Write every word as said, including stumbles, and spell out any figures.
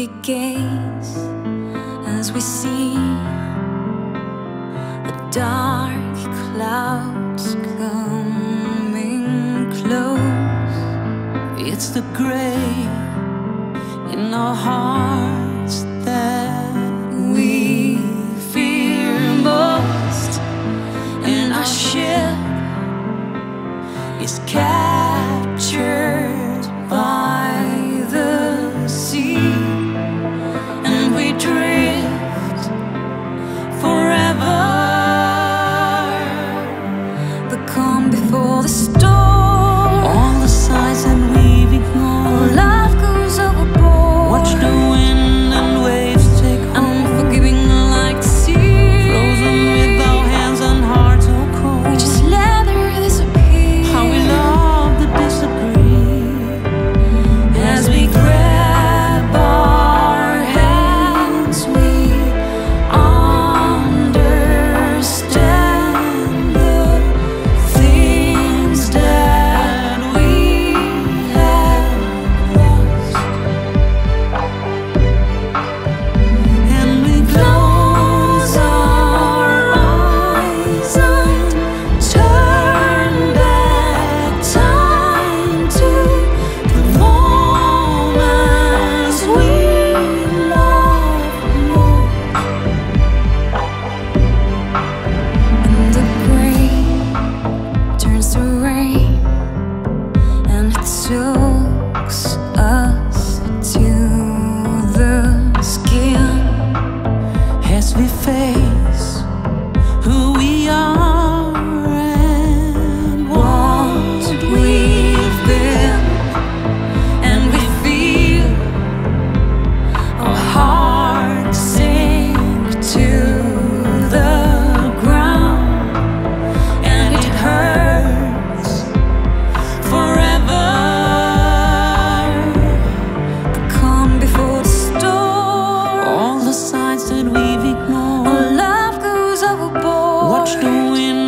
we gaze as we see the dark clouds coming close. It's the gray in our hearts that We fear most, and our ship is captured by the sea, and we drift forever. The calm before the storm, all the signs that we've ignored. love goes overboard. Watch the wind and waves take hold. Unforgiving like the sea, Frozen with our hands and hearts so cold. we just let her disappear. How we love to disagree As we grab our hands, we understand the things that we have lost. and we Close our eyes and turn back time to the moments we loved most. And the gray turns to rain, and it soaks us to the skin. as we face who we are and What we've been, and we feel our hearts sink to the ground, and it hurts forever. The calm before the storm, all the signs that we've ignored. our love goes overboard. Watch the wind